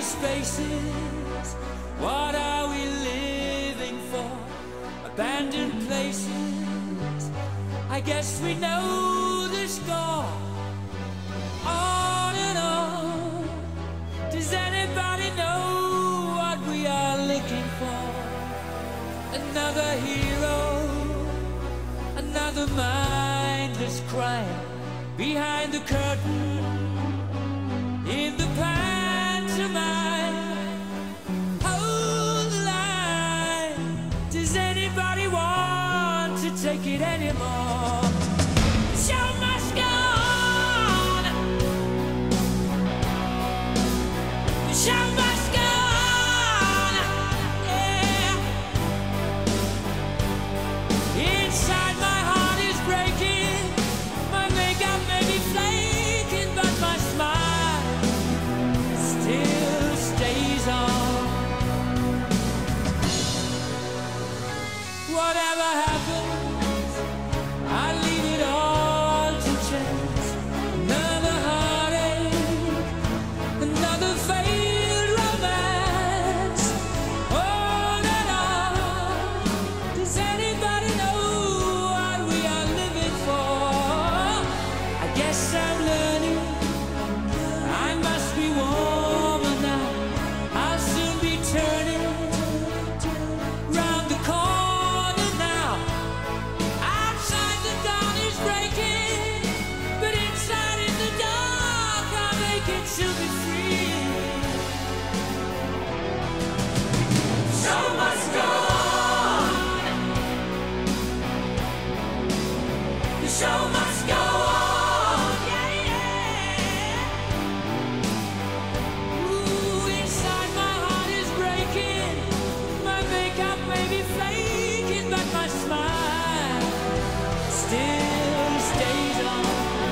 spaces. What are we living for? Abandoned places. I guess we know the score. On and on. Does anybody know what we are looking for? Another hero, another mindless crime behind the curtain in the pantomime. Hold the line. Does anybody want to take it anymore? The show must go on. The show must go on. Yeah. Inside my heart is breaking. My makeup may be flaking, but my smile still stays on. Whatever happens, I leave it all to chance. Another heartache, another failed romance. On and on. Does anybody know what we are living for? I guess I'm learning. I must be warmer now. I'll soon be turning round the corner now. Outside the dawn is breaking, but inside in the dark I'll make it to be free. Show must go on. The show must go on. Yeah, yeah. Ooh, inside my heart is breaking. My makeup may be flaking, but my smile still stays on.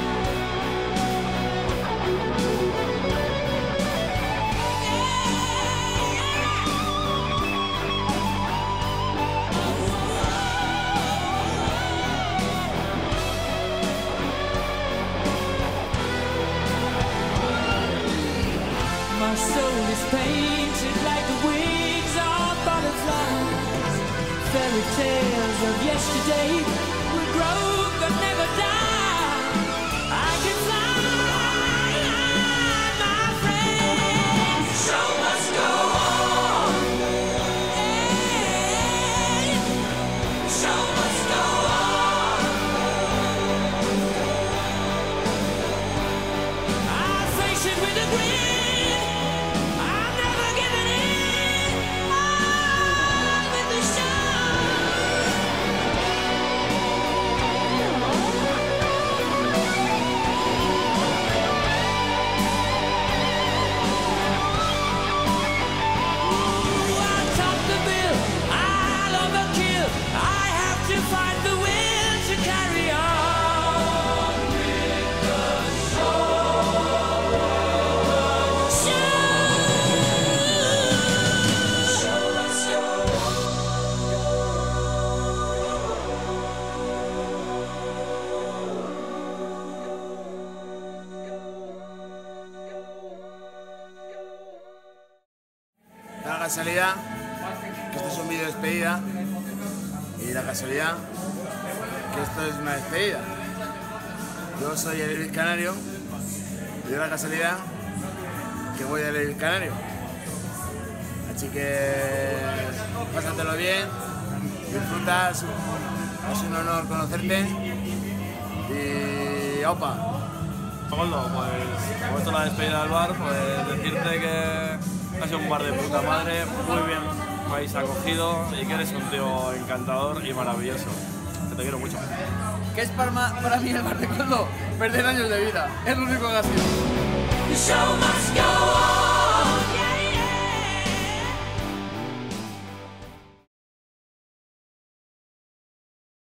My soul is painted like the wings of butterflies. Fairy tales of yesterday will grow but never die. I can fly, my friend. The show must go on. Hey, the show must go on. I face it with a grin. I'm never giving in. On with the show. Ooh, I'll top the bill. I'll overkill. I have to find the will to carry on with the show must go Da la casualidad que esto es un vídeo de despedida y la casualidad que esto es una despedida. Yo soy el Elvis Canario y de la casualidad que voy al Elvis Canario. Así que pásatelo bien, disfruta, es un honor conocerte y ¡opa! Goldo, pues como esto es la despedida del bar, pues decirte que ha sido un bar de puta madre, muy bien me habéis acogido y que eres un tío encantador y maravilloso. Que te quiero mucho. ¿Qué es para mí el bar de Coldo? Perder años de vida, es lo único que ha sido. The show must go on.